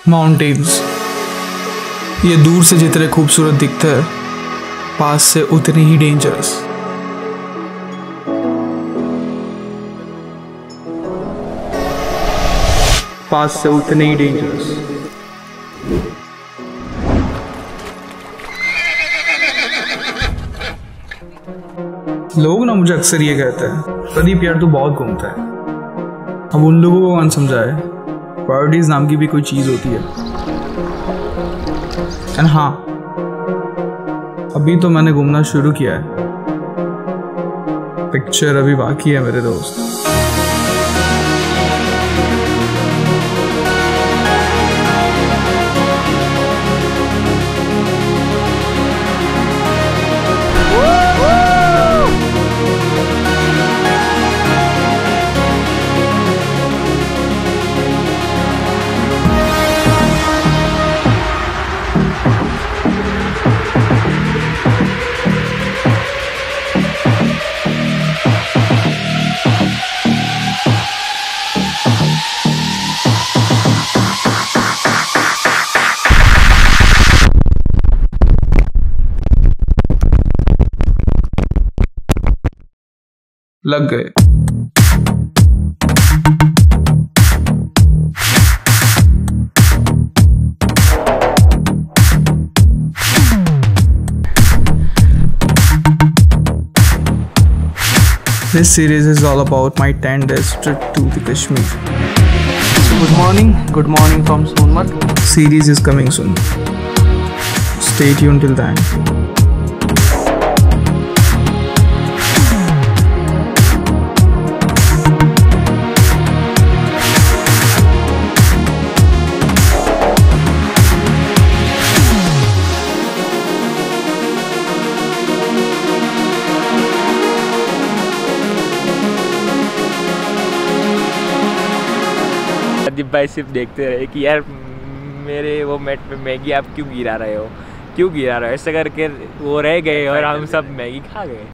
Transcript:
Mountains, ये दूर से जितने खूबसूरत दिखते हैं, पास से उतने ही डेंजरस। पास से उतने ही डेंजरस। लोग ना मुझे अक्सर ये कहते हैं, प्रदीप यार तू बहुत घूमता है। अब उन लोगों को कौन समझाए, प्रायोरिटीज नाम की भी कोई चीज़ होती है। एंड हाँ, अभी तो मैंने घूमना शुरू किया है, पिक्चर अभी बाकी है मेरे दोस्त। लग गए। This series is all about my 10 days trip to the Kashmir. Good morning from Sonamarg. Series is coming soon. Stay tuned till then. Pradeep भाई सिर्फ देखते रहे कि यार मेरे वो मैट पे मैगी आप क्यों गिरा रहे हो, ऐसे करके वो रह गए और हम सब मैगी खा गए।